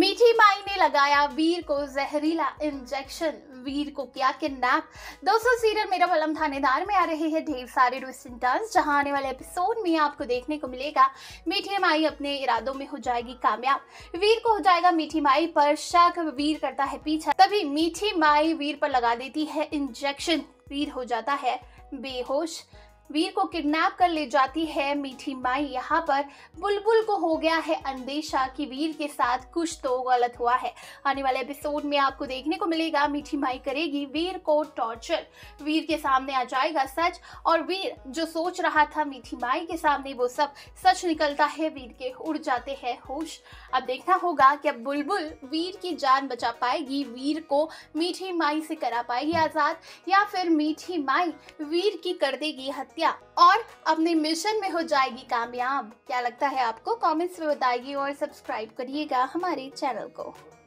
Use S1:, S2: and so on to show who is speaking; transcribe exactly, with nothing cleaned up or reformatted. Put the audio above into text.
S1: मीठी माई ने लगाया वीर को जहरीला इंजेक्शन, वीर को किया किडनैप। दोस्तों, सीरियल मेरा बलम थानेदार में आ रहे हैं ढेर सारे ट्विस्ट एंड टर्न्स, जहां आने वाले एपिसोड में आपको देखने को मिलेगा मीठी माई अपने इरादों में हो जाएगी कामयाब। वीर को हो जाएगा मीठी माई पर शक, वीर करता है पीछा, तभी मीठी माई वीर पर लगा देती है इंजेक्शन। वीर हो जाता है बेहोश। वीर को किडनैप कर ले जाती है मीठी माई। यहाँ पर बुलबुल को हो गया है अंदेशा कि वीर के साथ कुछ तो गलत हुआ है। आने वाले एपिसोड में आपको देखने को मिलेगा मीठी माई करेगी वीर को टॉर्चर। वीर के सामने आ जाएगा सच, और वीर जो सोच रहा था मीठी माई के सामने वो सब सच निकलता है। वीर के उड़ जाते हैं होश। अब देखना होगा कि अब बुलबुल वीर की जान बचा पाएगी, वीर को मीठी माई से करा पाएगी आजाद, या फिर मीठी माई वीर की कर देगी हत्या और अपने मिशन में हो जाएगी कामयाब। क्या लगता है आपको? कमेंट्स में बताइए और सब्सक्राइब करिएगा हमारे चैनल को।